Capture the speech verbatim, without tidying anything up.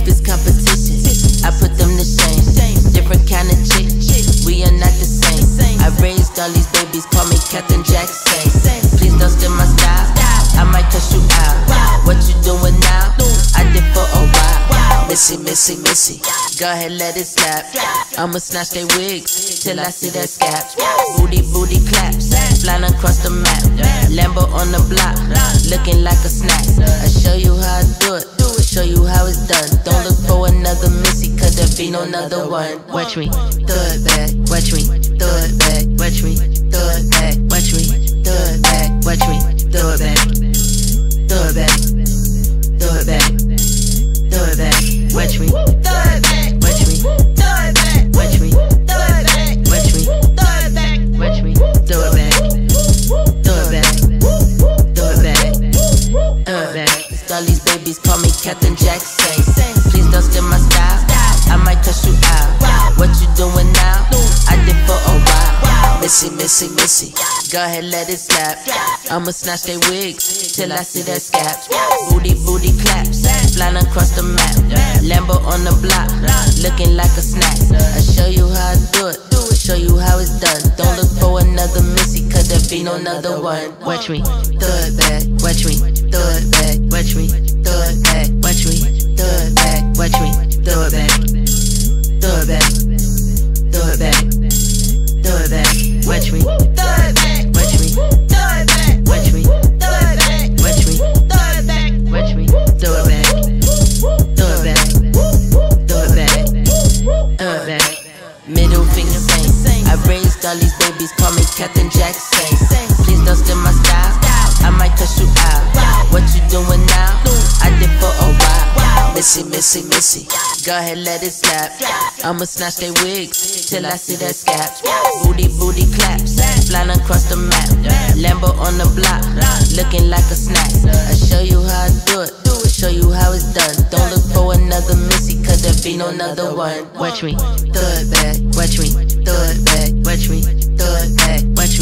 it's competition, I put them to shame. Different kind of chick, we are not the same. I raised all these babies, call me Captain Jackson. Please don't steal my style, I might cuss you out. What you doing now? I did for a while. Missy, Missy, Missy, go ahead, let it slap. I'ma snatch they wigs till I see that scalp. Booty, booty claps, flying across the map. Lambo on the block, looking like a snack. I show you how I do it, show you how it's done. Don't look for another Missy, cause there be no another one. Watch me, throw it back, watch me, throw it back, watch me, throw it back, watch me, throw it back, watch me, throw it back, throw it back, throw it back, throw it back, watch me, throw it back, watch me, throw it back, watch me, throw it back, watch me, throw it back, watch me, throw it back, throw it back, throw it back, throw it back. All these babies call me Captain Jackson. Please don't steal my style, I might cuss you out. What you doing now? I did for a while. Missy, Missy, Missy, go ahead, let it slap. I'ma snatch they wigs till I see that scalp. Booty, booty claps, flying across the map. Lambo on the block, looking like a snack. I show you how I do it, show you how it's done. Don't look for another Missy, cause there be no another one. Watch me, throw it back, watch me, throw it back, watch me, throw it back, watch me, throw it back, watch me, throw it back, throw it back, throw it back, throw it back, watch me, throw it back, watch me, throw it back, watch me, throw it back, watch me, throw it back, watch me, throw it back, throw it back, throw it back, throw it back. Middle finger sing, I raised all these babies, call me Captain Jackson. Please don't steal my style, I might cuss you out. What you doing now? I did for a while. Missy, Missy, Missy, go ahead, let it slap. I'ma snatch they wigs till I see that scalp. Booty, booty claps, flying across the map. Lambo on the block, looking like a snack. I show you how I do it, show you how it's done. Don't look for another Missy, cause there be no another one. Watch me, throw it back, watch me, throw it back, watch me, throw it back, watch me.